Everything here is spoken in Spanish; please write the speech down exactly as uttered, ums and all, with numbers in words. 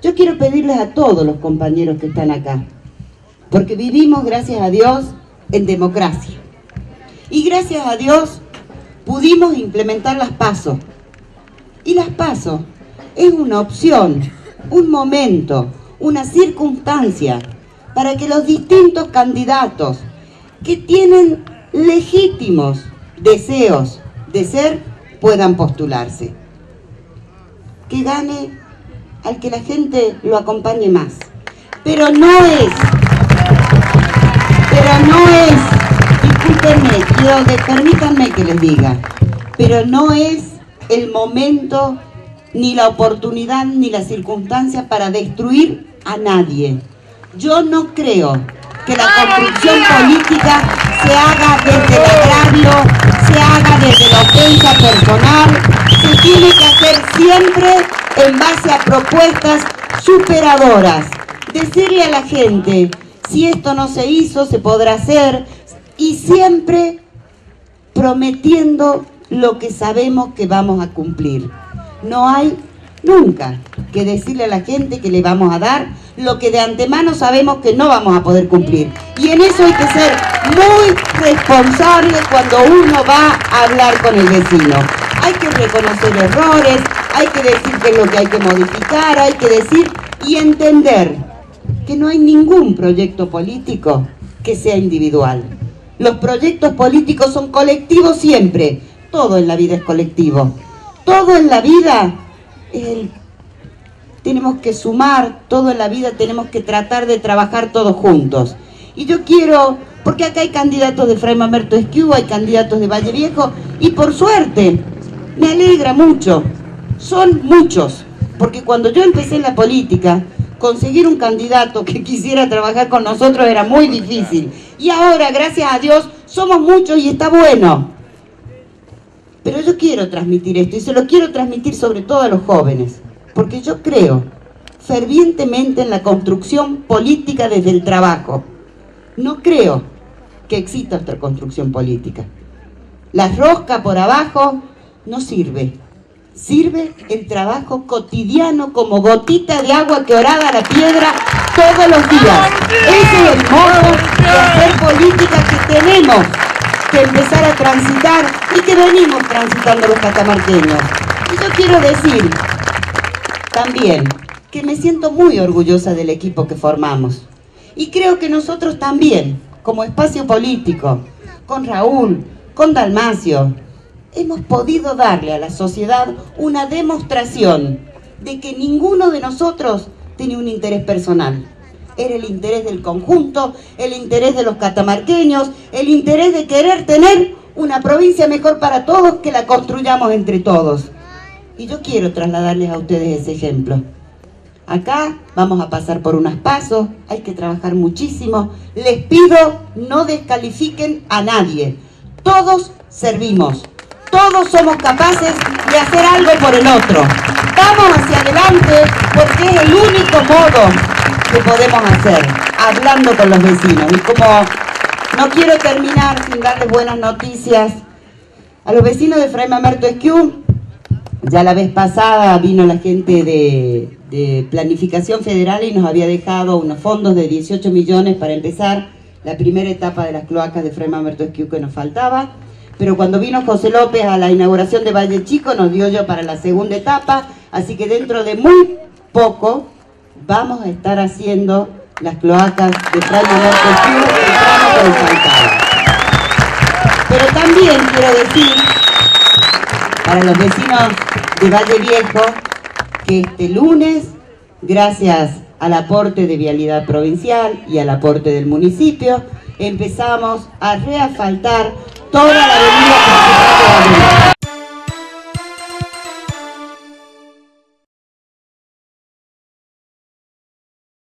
Yo quiero pedirles a todos los compañeros que están acá, porque vivimos, gracias a Dios, en democracia. Y gracias a Dios pudimos implementar las PASO. Y las PASO es una opción, un momento, una circunstancia para que los distintos candidatos que tienen legítimos deseos de ser puedan postularse. Que gane al que la gente lo acompañe más. Pero no es, pero no es, discúlpenme, quiero, de, permítanme que les diga, pero no es el momento, ni la oportunidad, ni la circunstancia para destruir a nadie. Yo no creo que la construcción política se haga desde el agravio, se haga desde la ofensa personal, se tiene que hacer siempre en base a propuestas superadoras. Decirle a la gente, si esto no se hizo, se podrá hacer, y siempre prometiendo lo que sabemos que vamos a cumplir. No hay nunca que decirle a la gente que le vamos a dar lo que de antemano sabemos que no vamos a poder cumplir. Y en eso hay que ser muy responsable cuando uno va a hablar con el vecino. Hay que reconocer errores, hay que decir qué es lo que hay que modificar, hay que decir y entender que no hay ningún proyecto político que sea individual. Los proyectos políticos son colectivos siempre. Todo en la vida es colectivo. Todo en la vida es el... tenemos que sumar, todo en la vida tenemos que tratar de trabajar todos juntos. Y yo quiero, porque acá hay candidatos de Fray Mamerto Esquiú, hay candidatos de Valle Viejo, y por suerte, me alegra mucho, son muchos, porque cuando yo empecé en la política, conseguir un candidato que quisiera trabajar con nosotros era muy difícil. Y ahora, gracias a Dios, somos muchos y está bueno. Pero yo quiero transmitir esto, y se lo quiero transmitir sobre todo a los jóvenes, porque yo creo fervientemente en la construcción política desde el trabajo. No creo que exista otra construcción política. La rosca por abajo no sirve. Sirve el trabajo cotidiano como gotita de agua que orada la piedra todos los días. Ese es el modo de hacer política que tenemos que empezar a transitar y que venimos transitando los catamarqueños. Y yo quiero decir también que me siento muy orgullosa del equipo que formamos. Y creo que nosotros también, como espacio político, con Raúl, con Dalmacio, hemos podido darle a la sociedad una demostración de que ninguno de nosotros tiene un interés personal. Era el interés del conjunto, el interés de los catamarqueños, el interés de querer tener una provincia mejor para todos, que la construyamos entre todos. Y yo quiero trasladarles a ustedes ese ejemplo. Acá vamos a pasar por unas pasos, hay que trabajar muchísimo. Les pido, no descalifiquen a nadie. Todos servimos, todos somos capaces de hacer algo por el otro. Vamos hacia adelante porque es el único modo que podemos hacer, hablando con los vecinos. Y como no quiero terminar sin darles buenas noticias a los vecinos de Fray Mamerto Esquiú, ya la vez pasada vino la gente de, de Planificación Federal y nos había dejado unos fondos de dieciocho millones para empezar la primera etapa de las cloacas de Fray Mamerto Esquiú que nos faltaba. Pero cuando vino José López a la inauguración de Valle Chico nos dio yo para la segunda etapa, así que dentro de muy poco vamos a estar haciendo las cloacas de Fray Mamerto Esquiú el tramo por el Falcao. Pero también quiero decir para los vecinos de Valle Viejo que este lunes, gracias al aporte de Vialidad Provincial y al aporte del municipio, empezamos a reasfaltar toda la avenida